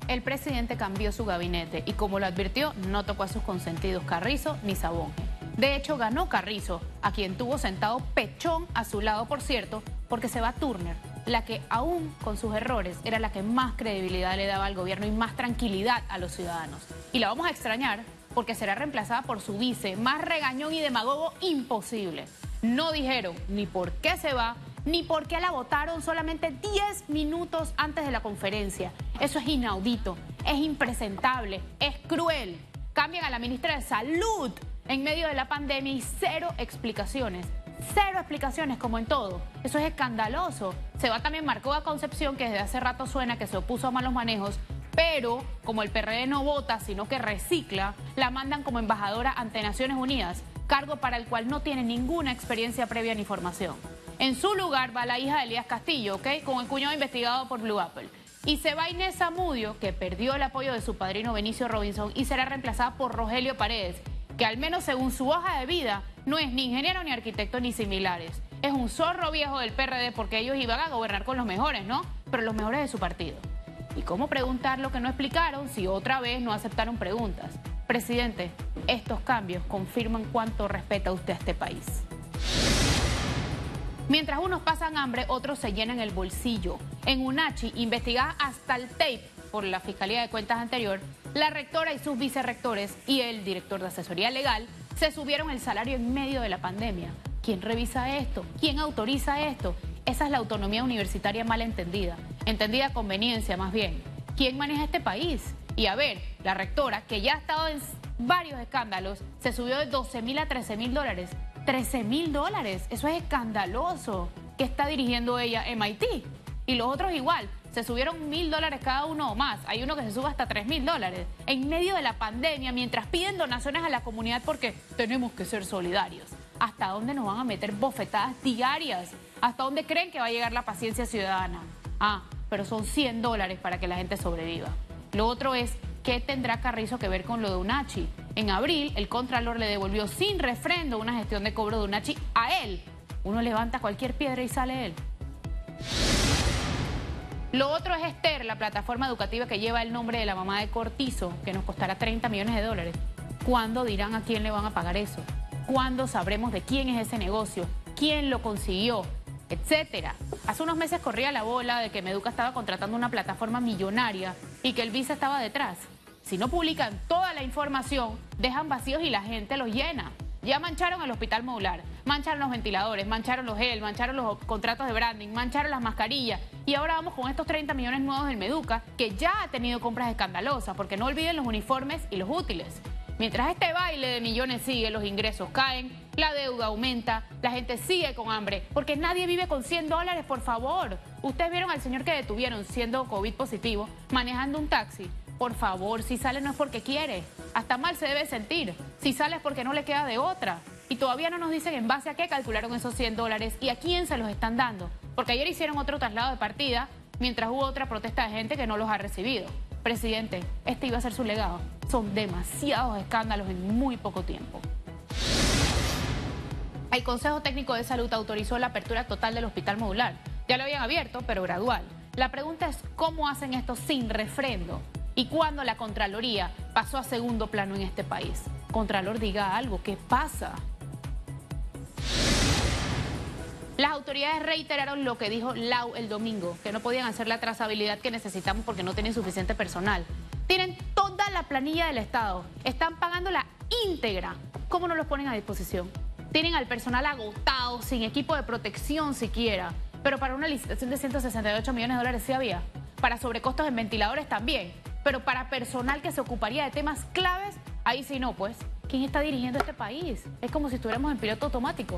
el presidente cambió su gabinete y, como lo advirtió, no tocó a sus consentidos Carrizo ni Sabón. De hecho, ganó Carrizo, a quien tuvo sentado pechón a su lado, por cierto, porque se va Turner, la que aún con sus errores era la que más credibilidad le daba al gobierno y más tranquilidad a los ciudadanos. Y la vamos a extrañar porque será reemplazada por su vice, más regañón y demagogo imposible. No dijeron ni por qué se va, ni por qué la votaron solamente 10 minutos antes de la conferencia. Eso es inaudito, es impresentable, es cruel. Cambian a la ministra de Salud en medio de la pandemia y cero explicaciones. Cero explicaciones, como en todo. Eso es escandaloso. Se va también Marco a Concepción, que desde hace rato suena que se opuso a malos manejos, pero como el PRD no vota, sino que recicla, la mandan como embajadora ante Naciones Unidas, cargo para el cual no tiene ninguna experiencia previa ni formación. En su lugar va la hija de Elías Castillo, ¿ok?, con el cuñado investigado por Blue Apple. Y se va Inés Zamudio, que perdió el apoyo de su padrino Benicio Robinson y será reemplazada por Rogelio Paredes, que al menos según su hoja de vida no es ni ingeniero ni arquitecto ni similares. Es un zorro viejo del PRD porque ellos iban a gobernar con los mejores, ¿no? Pero los mejores de su partido. ¿Y cómo preguntar lo que no explicaron si otra vez no aceptaron preguntas? Presidente, estos cambios confirman cuánto respeta usted a este país. Mientras unos pasan hambre, otros se llenan el bolsillo. En UNACHI, investigada hasta el tape por la Fiscalía de Cuentas anterior, la rectora y sus vicerrectores y el director de asesoría legal se subieron el salario en medio de la pandemia. ¿Quién revisa esto? ¿Quién autoriza esto? Esa es la autonomía universitaria mal entendida. Entendida a conveniencia, más bien. ¿Quién maneja este país? Y a ver, la rectora, que ya ha estado en varios escándalos, se subió de 12.000 a 13.000 dólares. $13.000, eso es escandaloso. ¿Qué está dirigiendo ella? MIT. Y los otros igual, se subieron $1.000 cada uno o más. Hay uno que se sube hasta $3.000. En medio de la pandemia, mientras piden donaciones a la comunidad porque tenemos que ser solidarios. ¿Hasta dónde nos van a meter bofetadas diarias? ¿Hasta dónde creen que va a llegar la paciencia ciudadana? Ah, pero son $100 para que la gente sobreviva. Lo otro es, ¿qué tendrá Carrizo que ver con lo de UNACHI? En abril, el Contralor le devolvió sin refrendo una gestión de cobro de UNACHI a él. Uno levanta cualquier piedra y sale él. Lo otro es Esther, la plataforma educativa que lleva el nombre de la mamá de Cortizo, que nos costará $30 millones. ¿Cuándo dirán a quién le van a pagar eso? ¿Cuándo sabremos de quién es ese negocio? ¿Quién lo consiguió? Etcétera. Hace unos meses corría la bola de que Meduca estaba contratando una plataforma millonaria y que el vice estaba detrás. Si no publican toda la información, dejan vacíos y la gente los llena. Ya mancharon el hospital modular, mancharon los ventiladores, mancharon los gel, mancharon los contratos de branding, mancharon las mascarillas. Y ahora vamos con estos 30 millones nuevos del Meduca, que ya ha tenido compras escandalosas, porque no olviden los uniformes y los útiles. Mientras este baile de millones sigue, los ingresos caen, la deuda aumenta, la gente sigue con hambre, porque nadie vive con $100, por favor. Ustedes vieron al señor que detuvieron siendo COVID positivo, manejando un taxi. Por favor, si sale no es porque quiere, hasta mal se debe sentir. Si sale es porque no le queda de otra. Y todavía no nos dicen en base a qué calcularon esos $100 y a quién se los están dando. Porque ayer hicieron otro traslado de partida, mientras hubo otra protesta de gente que no los ha recibido. Presidente, este iba a ser su legado. Son demasiados escándalos en muy poco tiempo. El Consejo Técnico de Salud autorizó la apertura total del hospital modular. Ya lo habían abierto, pero gradual. La pregunta es cómo hacen esto sin refrendo y cuándo la Contraloría pasó a segundo plano en este país. Contralor, diga algo, ¿qué pasa? Las autoridades reiteraron lo que dijo Lau el domingo, que no podían hacer la trazabilidad que necesitamos porque no tienen suficiente personal. Tienen toda la planilla del Estado, están pagando la íntegra. ¿Cómo no los ponen a disposición? Tienen al personal agotado, sin equipo de protección siquiera. Pero para una licitación de $168 millones sí había. Para sobrecostos en ventiladores también. Pero para personal que se ocuparía de temas claves, ahí sí no, pues. ¿Quién está dirigiendo este país? Es como si estuviéramos en piloto automático.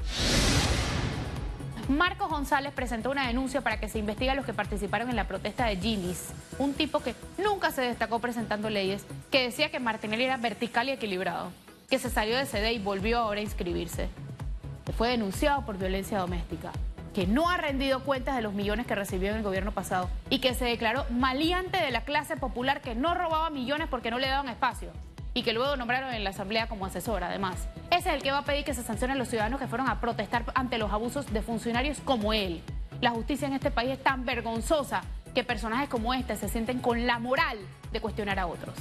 Marcos González presentó una denuncia para que se investigue a los que participaron en la protesta de Gilis, un tipo que nunca se destacó presentando leyes, que decía que Martinelli era vertical y equilibrado, que se salió de CD y volvió ahora a inscribirse, que fue denunciado por violencia doméstica, que no ha rendido cuentas de los millones que recibió en el gobierno pasado y que se declaró maleante de la clase popular, que no robaba millones porque no le daban espacio y que luego nombraron en la asamblea como asesora, además. Ese es el que va a pedir que se sancionen a los ciudadanos que fueron a protestar ante los abusos de funcionarios como él. La justicia en este país es tan vergonzosa que personajes como este se sienten con la moral de cuestionar a otros.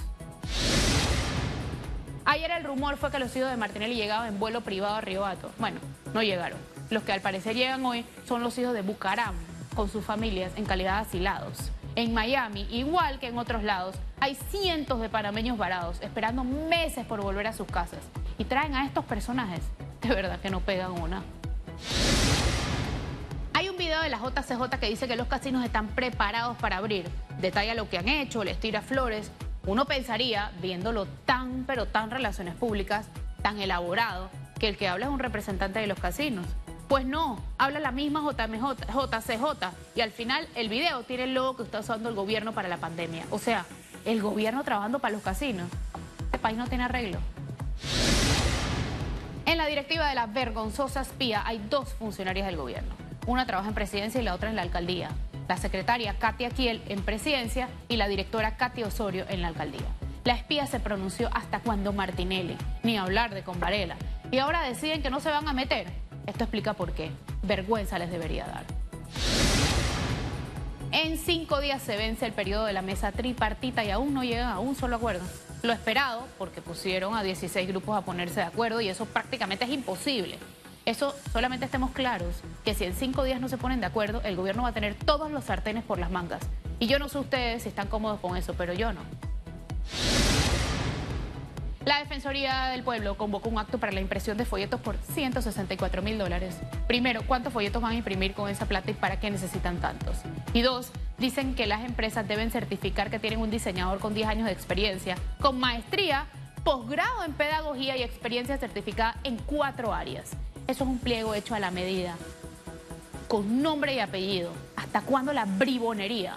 Ayer el rumor fue que los hijos de Martinelli llegaban en vuelo privado a Río Hato. Bueno, no llegaron. Los que al parecer llegan hoy son los hijos de Bucaram, con sus familias en calidad de asilados. En Miami, igual que en otros lados, hay cientos de panameños varados, esperando meses por volver a sus casas. Y traen a estos personajes, de verdad que no pegan una. Hay un video de la JCJ que dice que los casinos están preparados para abrir. Detalla lo que han hecho, les tira flores. Uno pensaría, viéndolo tan, pero tan relaciones públicas, tan elaborado, que el que habla es un representante de los casinos. Pues no, habla la misma JCJ y al final el video tiene el logo que está usando el gobierno para la pandemia. O sea, el gobierno trabajando para los casinos. Este país no tiene arreglo. En la directiva de la vergonzosa espía hay dos funcionarias del gobierno. Una trabaja en presidencia y la otra en la alcaldía. La secretaria Katia Kiel en presidencia y la directora Katia Osorio en la alcaldía. La espía se pronunció hasta cuando Martinelli, ni hablar de con Varela. Y ahora deciden que no se van a meter. Esto explica por qué. Vergüenza les debería dar. En 5 días se vence el periodo de la mesa tripartita y aún no llegan a un solo acuerdo. Lo esperado, porque pusieron a 16 grupos a ponerse de acuerdo y eso prácticamente es imposible. Eso solamente estemos claros, que si en 5 días no se ponen de acuerdo, el gobierno va a tener todos los sartenes por las mangas. Y yo no sé ustedes si están cómodos con eso, pero yo no. La Defensoría del Pueblo convocó un acto para la impresión de folletos por $164.000. Primero, ¿cuántos folletos van a imprimir con esa plata y para qué necesitan tantos? Y dos, dicen que las empresas deben certificar que tienen un diseñador con 10 años de experiencia, con maestría, posgrado en pedagogía y experiencia certificada en 4 áreas. Eso es un pliego hecho a la medida, con nombre y apellido. ¿Hasta cuándo la bribonería?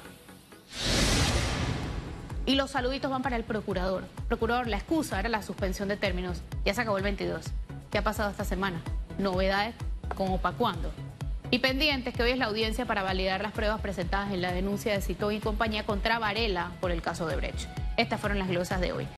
Y los saluditos van para el procurador. Procurador, la excusa era la suspensión de términos. Ya se acabó el 22. ¿Qué ha pasado esta semana? ¿Novedades? ¿Cómo para cuándo? Y pendientes que hoy es la audiencia para validar las pruebas presentadas en la denuncia de Citó y compañía contra Varela por el caso de Brecht. Estas fueron las glosas de hoy.